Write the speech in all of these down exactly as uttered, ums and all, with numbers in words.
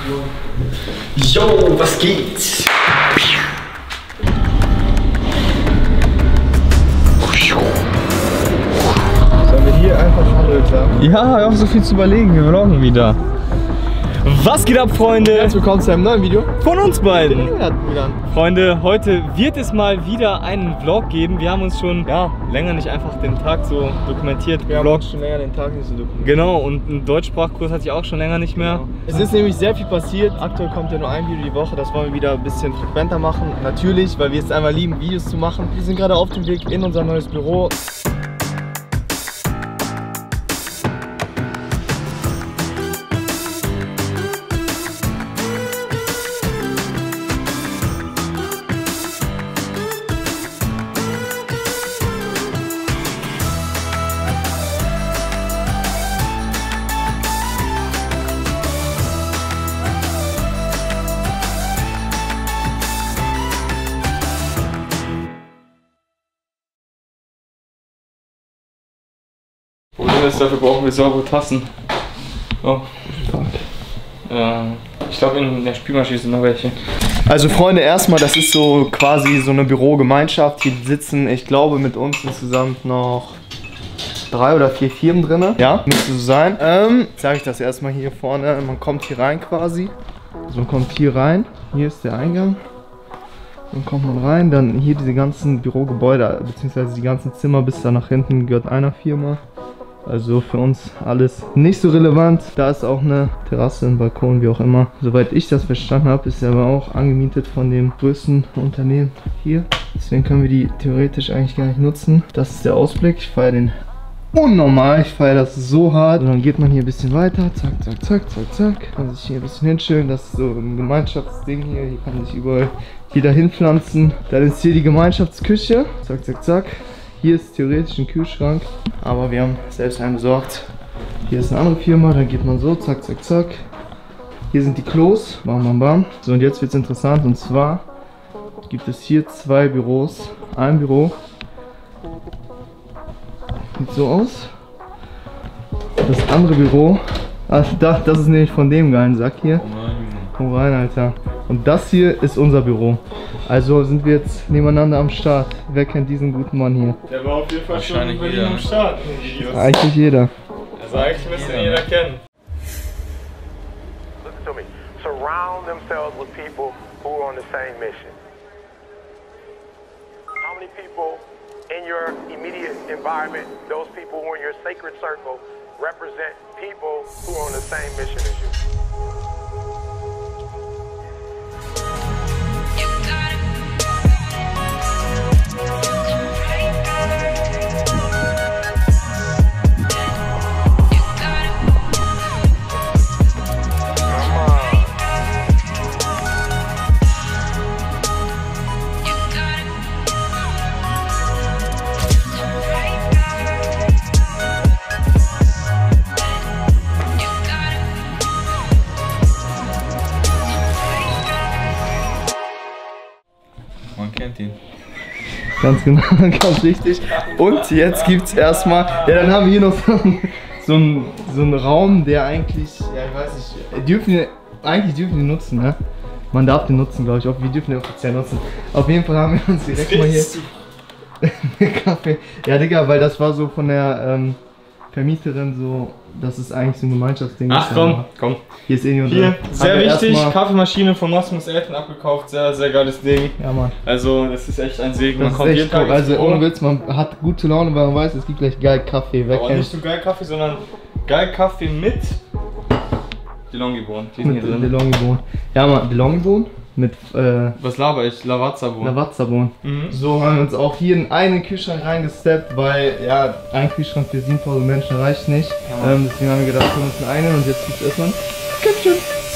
Yo, was geht? Sollen wir hier einfach schon sagen? Ja, hör auf so viel zu überlegen, wir vloggen wieder. Was geht ab, Freunde? Herzlich willkommen zu einem neuen Video von uns beiden. Ja, Freunde, heute wird es mal wieder einen Vlog geben. Wir haben uns schon ja, länger nicht einfach den Tag so dokumentiert. Wir haben schon länger den Tag nicht so dokumentiert. Genau, und einen Deutschsprachkurs hatte ich auch schon länger nicht mehr. Genau. Es ist nämlich sehr viel passiert. Aktuell kommt ja nur ein Video die Woche. Das wollen wir wieder ein bisschen frequenter machen. Natürlich, weil wir es einmal lieben, Videos zu machen. Wir sind gerade auf dem Weg in unser neues Büro. Dafür brauchen wir saubere Tassen. Oh. Äh, ich glaube, in der Spülmaschine sind noch welche. Also Freunde, erstmal, das ist so quasi so eine Bürogemeinschaft. Hier sitzen, ich glaube, mit uns insgesamt noch drei oder vier Firmen drin. Ja, müsste so sein. Ähm, sage ich das erstmal hier vorne. Man kommt hier rein quasi. Also man kommt hier rein. Hier ist der Eingang. Dann kommt man rein. Dann hier diese ganzen Bürogebäude, beziehungsweise die ganzen Zimmer bis da nach hinten gehört einer Firma. Also für uns alles nicht so relevant. Da ist auch eine Terrasse, ein Balkon, wie auch immer. Soweit ich das verstanden habe, ist er aber auch angemietet von dem größten Unternehmen hier. Deswegen können wir die theoretisch eigentlich gar nicht nutzen. Das ist der Ausblick. Ich feiere den unnormal. Ich feiere das so hart. Und dann geht man hier ein bisschen weiter. Zack, zack, zack, zack, zack. Kann sich hier ein bisschen hinstellen. Das ist so ein Gemeinschaftsding hier. Hier kann sich überall jeder hinpflanzen. Dann ist hier die Gemeinschaftsküche. Zack, zack, zack. Hier ist theoretisch ein Kühlschrank, aber wir haben selbst einen besorgt. Hier ist eine andere Firma, da geht man so, zack, zack, zack. Hier sind die Klos, bam, bam, bam. So, und jetzt wird es interessant, und zwar gibt es hier zwei Büros. Ein Büro sieht so aus. Das andere Büro, also das, das ist nämlich von dem geilen Sack hier. Komm rein, Alter. Und das hier ist unser Büro. Also sind wir jetzt nebeneinander am Start. Wer kennt diesen guten Mann hier? Der war auf jeden Fall schon in Berlin am Start in den Videos. Eigentlich jeder. Also eigentlich müsste ihn jeder kennen. Listen to me. Surround themselves with people who are on the same mission. How many people in your immediate environment, those people who are in your sacred circle, represent people who are on the same mission as you? Man kennt ihn. Ganz genau, ganz richtig. Und jetzt gibt es erstmal, ja, dann haben wir hier noch so einen, so einen, so einen Raum, der eigentlich, ja, ich weiß nicht, dürfen wir, eigentlich dürfen wir nutzen, ne? Man darf den nutzen, glaube ich, auch wir dürfen den offiziell nutzen. Auf jeden Fall haben wir uns direkt mal hier Kaffee. Ja, Digga, weil das war so von der ähm, Vermieterin so, das ist eigentlich so ein Gemeinschaftsding. Ach komm, komm. Hier ist eh nur Hier, sehr wichtig, erstmal Kaffeemaschine von Maximus Eltern abgekauft, sehr, sehr geiles Ding. Ja, Mann. Also, das ist echt ein Segen. Das man kommt jeden Tag cool. Also, ohne Witz, man hat gute Laune, weil man weiß, es gibt gleich geil Kaffee. Wer Aber kennt? nicht so geil Kaffee, sondern geil Kaffee mit DeLonghi-Bohnen. Die sind Mit hier drin. DeLonghi-Bohnen. Ja, Mann, DeLonghi-Bohnen mit äh, Was laber ich? Lavazza-Bohnen. Lavazza-Bohnen. Mhm. So haben wir uns auch hier in einen Kühlschrank reingesteppt, weil ja, ein Kühlschrank für siebentausend Menschen reicht nicht. Ja. Ähm, deswegen haben wir gedacht, wir müssen einen und jetzt gibt es erstmal ein Köpfchen.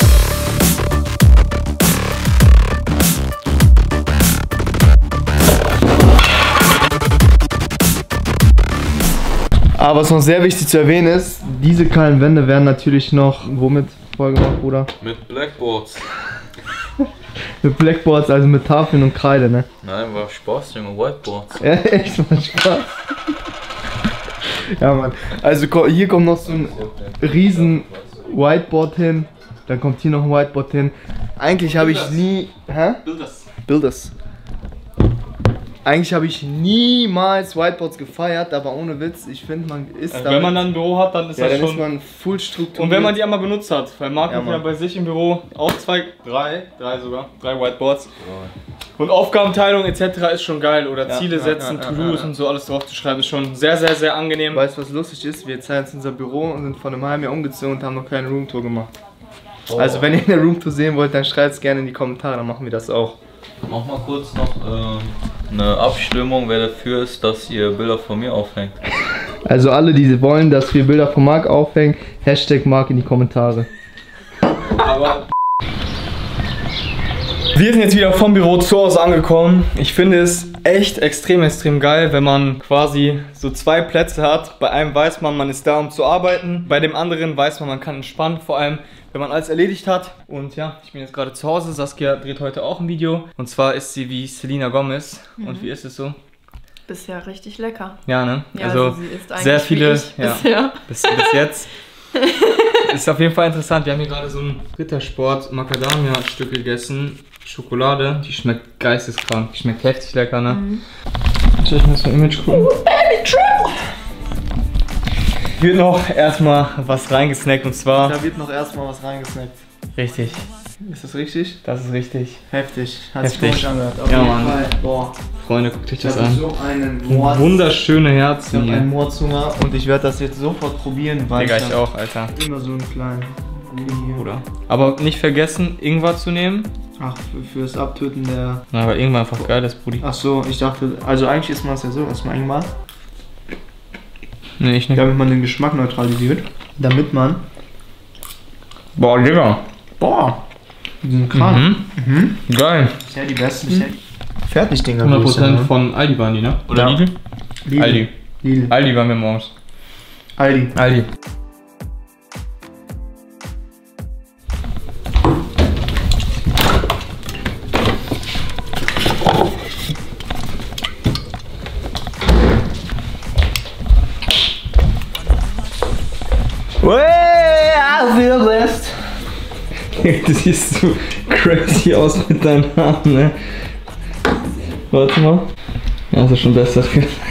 Aber was noch sehr wichtig zu erwähnen ist, diese kahlen Wände werden natürlich noch womit voll gemacht, Bruder? Mit Blackboards. Mit Blackboards, also mit Tafeln und Kreide, ne? Nein, war Spaß, Junge, Whiteboards. Ja, echt mal Spaß. Ja, Mann. Also hier kommt noch so ein riesen Whiteboard hin. Dann kommt hier noch ein Whiteboard hin. Eigentlich habe ich nie... Hä? Bilders. Bilders. Eigentlich habe ich niemals Whiteboards gefeiert, aber ohne Witz, ich finde, man ist Also damit, wenn man dann ein Büro hat, dann ist ja, das dann schon... ist man full strukturiert. Und wenn man die einmal benutzt hat, weil Marc Ja, hat ja Mann. bei sich im Büro auch zwei, drei, drei sogar, drei Whiteboards. Und Aufgabenteilung et cetera ist schon geil. Oder Ja, Ziele ja, setzen, ja, ja, To-Dos ja, ja. und so alles drauf zu schreiben, ist schon sehr, sehr, sehr angenehm. Weißt du, was lustig ist? Wir zeigen jetzt unser Büro und sind vor einem halben Jahr umgezogen und haben noch keine Roomtour gemacht. Oh. Also wenn ihr eine Roomtour sehen wollt, dann schreibt es gerne in die Kommentare, dann machen wir das auch. Mach mal kurz noch ähm, eine Abstimmung, wer dafür ist, dass ihr Bilder von mir aufhängt. Also alle, die wollen, dass wir Bilder von Marc aufhängen, Hashtag Marc in die Kommentare. Aber wir sind jetzt wieder vom Büro zu Hause angekommen. Ich finde es echt extrem, extrem geil, wenn man quasi so zwei Plätze hat. Bei einem weiß man, man ist da, um zu arbeiten. Bei dem anderen weiß man, man kann entspannen. Vor allem, wenn man alles erledigt hat. Und ja, ich bin jetzt gerade zu Hause. Saskia dreht heute auch ein Video. Und zwar ist sie wie Selena Gomez. Mhm. Und wie ist es so? Bisher richtig lecker. Ja, ne? Ja, also sie ist eigentlich sehr viele, wie ich ja, bisher. bis, bis jetzt. Ist auf jeden Fall interessant. Wir haben hier gerade so ein Rittersport Macadamia-Stück gegessen. Schokolade, die schmeckt geisteskrank. Die schmeckt heftig lecker, ne? Mhm. Soll ich mal das Image gucken? Wird noch erstmal was reingesnackt und zwar. Da wird noch erstmal was reingesnackt. Richtig. Ist das richtig? Das ist richtig. Heftig. Hat Heftig. sich komisch angehört. Auf Ja, jeden Mann. Fall. Boah. Freunde, guckt euch Ich das habe an. so einen Mord. Wunderschöne Ich Herzen habe einen hier. Mordshunger und ich werde das jetzt sofort probieren, weil Digga, ich ich hab auch, Alter. immer so einen kleinen Gulli hier. Bruder. Aber nicht vergessen, Ingwer zu nehmen. Ach, für, fürs Abtöten der... Na, aber Ingwer einfach geil ist, Brudi. Ach so, ich dachte, also eigentlich isst man es ja so, erstmal Ingwer, Nee, ich nicht. damit man den Geschmack neutralisiert, damit man... Boah, Digga. Boah, die sind krank. Mhm. Mhm. Geil. Bisher die besten, bisher Fertigdinger. hundert Größe, Prozent ne? von Aldi waren die, ne? Oder Ja. Lidl? Lidl. Aldi. Lidl. Aldi waren wir morgens. Aldi. Aldi. I feel blessed. Du siehst so crazy aus mit deinen Haaren, ne? Warte mal. Ja, das ist schon besser.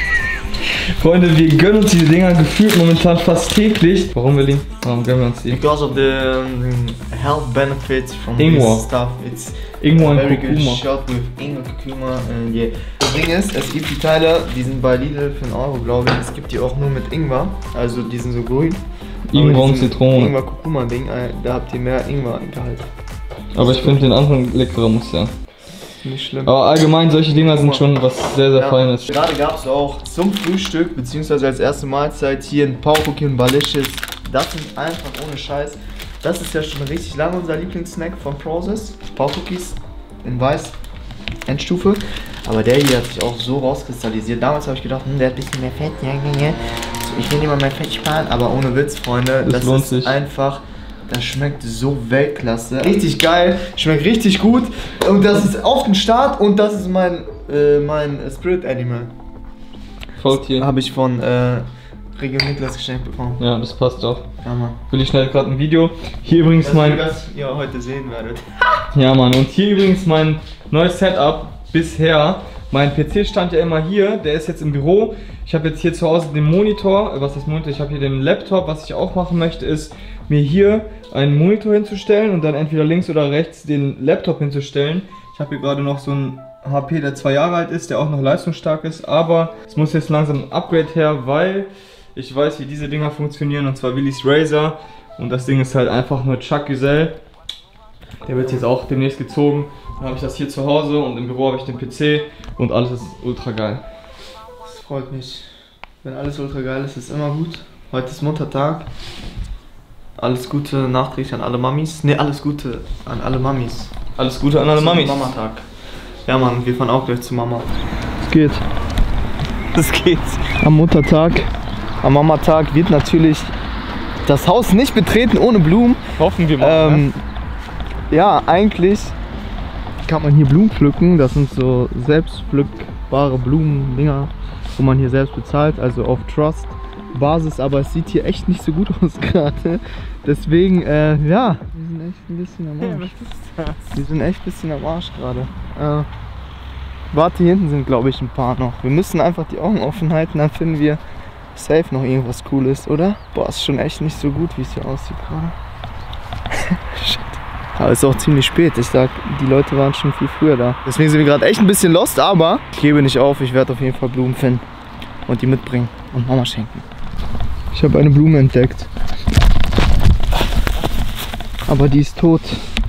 Freunde, wir gönnen uns diese Dinger gefühlt momentan fast täglich. Warum, Willi? Warum gönnen wir uns die? Because of the um, health benefits from Ingwer. this stuff, it's Ingwer a und very good Kurkuma. shot with Ingwer, Kurkuma and yeah. Das Ding ist, es gibt die Teile, die sind bei Lidl für einen Euro, glaube ich. Es gibt die auch nur mit Ingwer, also die sind so grün. Ingwer Aber und diesen Zitrone. Ingwer Kurkuma Ding, äh, da habt ihr mehr Ingwer-Gehalt. Aber ich finde den anderen leckerer, muss ich sagen. Nicht schlimm. Aber allgemein, solche Dinger sind schon was sehr, sehr Ja. Feines. Gerade gab es auch zum Frühstück, beziehungsweise als erste Mahlzeit hier ein Paucookie und Balicious. Das sind einfach ohne Scheiß. Das ist ja schon richtig lange unser Lieblingssnack von Process. Paucookies in weiß, Endstufe. Aber der hier hat sich auch so rauskristallisiert. Damals habe ich gedacht, hm, der hat ein bisschen mehr Fett. Ja, ja, ja. Ich will immer mehr Fett sparen, aber ohne Witz, Freunde. Das Das, lohnt ist sich. einfach... Das schmeckt so Weltklasse. Richtig geil, schmeckt richtig gut. Und das ist auf den Start und das ist mein, äh, mein Spirit Animal. Faultier. Habe ich von äh, Region Niklas geschenkt bekommen. Ja, das passt doch. Ja, Mann. Will ich schnell gerade ein Video. Hier übrigens Das mein. das ihr heute sehen werdet. Ja, Mann. Und hier übrigens mein neues Setup bisher. Mein P C stand ja immer hier. Der ist jetzt im Büro. Ich habe jetzt hier zu Hause den Monitor. Was ist Monitor? Ich habe hier den Laptop. Was ich auch machen möchte, ist mir hier einen Monitor hinzustellen und dann entweder links oder rechts den Laptop hinzustellen. Ich habe hier gerade noch so einen H P, der zwei Jahre alt ist, der auch noch leistungsstark ist. Aber es muss jetzt langsam ein Upgrade her, weil ich weiß, wie diese Dinger funktionieren. Und zwar Willys Razer. Und das Ding ist halt einfach nur Chuck Güzel. Der wird jetzt auch demnächst gezogen. Dann habe ich das hier zu Hause und im Büro habe ich den P C und alles ist ultra geil. Das freut mich. Wenn alles ultra geil ist, ist immer gut. Heute ist Muttertag. Alles Gute nachträglich an alle Mamis. Ne, alles Gute an alle Mamis. Alles Gute an alle Zum Mamis. Mamatag. Ja, Mann, wir fahren auch gleich zu Mama. Es geht. Das geht. Am Muttertag, am Mamatag wird natürlich das Haus nicht betreten ohne Blumen. Hoffen wir mal. Ähm, ja, eigentlich kann man hier Blumen pflücken. Das sind so selbstpflückbare Blumendinger, wo man hier selbst bezahlt, also auf Trust. Basis, aber es sieht hier echt nicht so gut aus gerade. Deswegen, äh, ja, wir sind echt ein bisschen am Arsch. Wir sind echt ein bisschen am Arsch gerade. Äh, warte, hier hinten sind glaube ich ein paar noch. Wir müssen einfach die Augen offen halten, dann finden wir safe noch irgendwas Cooles, oder? Boah, ist schon echt nicht so gut, wie es hier aussieht gerade. Shit. Aber es ist auch ziemlich spät. Ich sag, die Leute waren schon viel früher da. Deswegen sind wir gerade echt ein bisschen lost, aber ich gebe nicht auf. Ich werde auf jeden Fall Blumen finden und die mitbringen und Mama schenken. Ich habe eine Blume entdeckt. Aber die ist tot.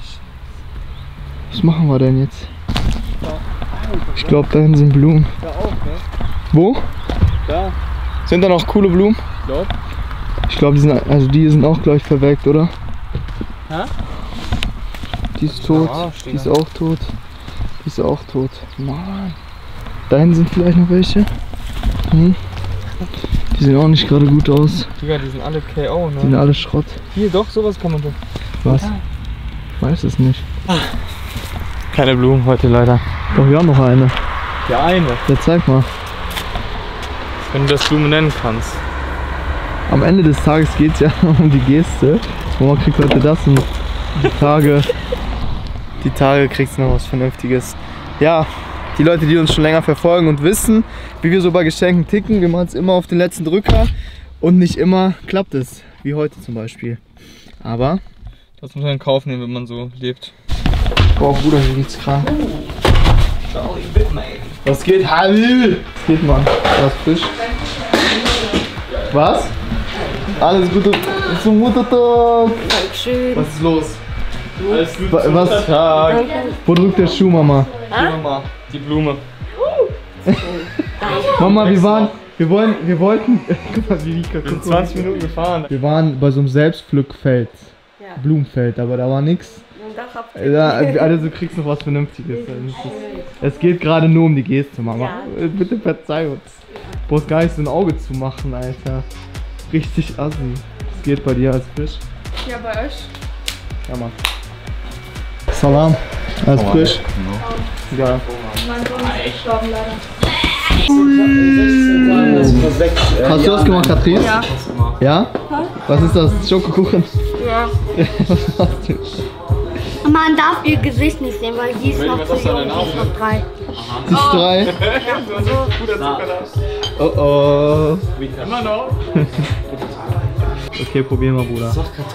Was machen wir denn jetzt? Ich glaube, da hinten sind Blumen. Wo? Da. Sind da noch coole Blumen? Ich glaube. Ich glaube, die sind, also die sind auch gleich verwelkt, oder? Hä? Die ist tot, Ja, die ist auch tot, die ist auch tot. Mann. Da hinten sind vielleicht noch welche. Hm. Die sehen auch nicht gerade gut aus. Digga, die sind alle K O, ne? Die sind alle Schrott. Hier, doch, sowas kann man tun. Was? Weiß es nicht. Keine Blumen heute leider. Doch, wir haben noch eine. Der eine. Ja, zeig mal. Wenn du das Blume nennen kannst. Am Ende des Tages geht es ja um die Geste. Mama kriegt heute das und die Tage, die Tage kriegt noch was Vernünftiges. Ja, die Leute, die uns schon länger verfolgen und wissen, wie wir so bei Geschenken ticken, wir machen es immer auf den letzten Drücker und nicht immer klappt es, wie heute zum Beispiel. Aber Das muss man in Kauf nehmen, wenn man so lebt. boah Bruder, hier geht's krank. Was geht, Halil? Was geht, Mann? Was frisch? Was? Alles Gute zum Muttertag. Dankeschön. Was ist los? Alles gut. Wa- Was? Tag. Wo drückt der Schuh, Mama? Mama, die Blume. Mama, wir waren, wir wollen, wir wollten, guck mal, wie Vika, Wir sind guck mal. zwanzig Minuten gefahren. Wir waren bei so einem Selbstpflückfeld, Ja. Blumenfeld, aber da war nix. Und das habt Ja, also du kriegst noch was Vernünftiges. Es geht gerade nur um die Geste, Mama. Ja. Bitte verzeih uns. Du brauchst gar nicht so ein Auge zu machen, Alter. Richtig assi. Was geht bei dir als Fisch? Ja, bei euch. Ja, Mann. Salam. Alles frisch? Ja. Mein Sohn ist gestorben leider. Hast du das gemacht, Katrin? Ja. Ja? Was ist das? Schokokuchen? Ja. Was machst du? Man darf ihr Gesicht nicht sehen, weil sie ist noch zu jung, sie ist noch drei. Sie ist drei. Oh oh. Immer noch. Okay, probier mal, Bruder.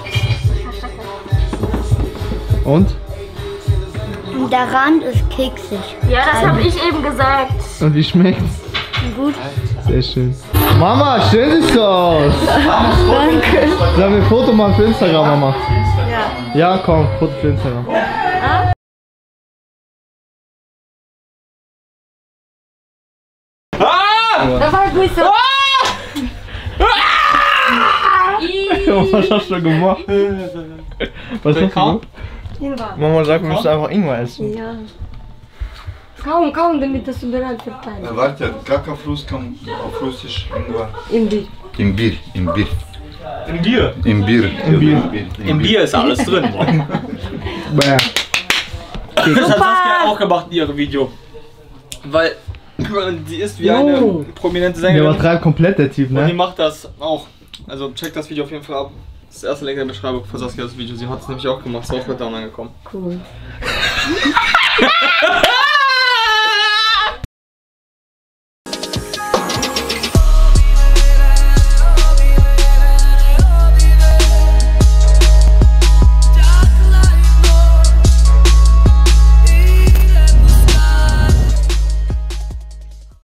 Und? Und der Rand ist keksig. Ja, das habe ich eben gesagt. Und wie schmeckt's? Gut. Sehr schön. Mama, schön siehst du aus. Danke. Sollen wir ein Foto machen für Instagram, Mama? Ja. Ja, komm, Foto für Instagram. Das war gut so. Was hast du gemacht? Was hast du gemacht? Mama sagt, wir müssen einfach Ingwer essen. Ja. Kaum, kaum, damit das überall verteilt. Warte, Kakafluss kommt auf Russisch Ingwer. Imbir. Imbir, Imbir. Im Bier. Imbir. Imbir. Im Bier ist alles drin. Bäh. Das hat Saskia auch gemacht in ihrem Video. Weil sie ist wie eine prominente Der Sängerin. übertreibt komplett, der Typ, Und die ne? macht das auch. Also checkt das Video auf jeden Fall ab. Das ist der erste Link in der Beschreibung für Saskia das Video. Sie hat es nämlich auch gemacht, ist auch mit down angekommen. Cool.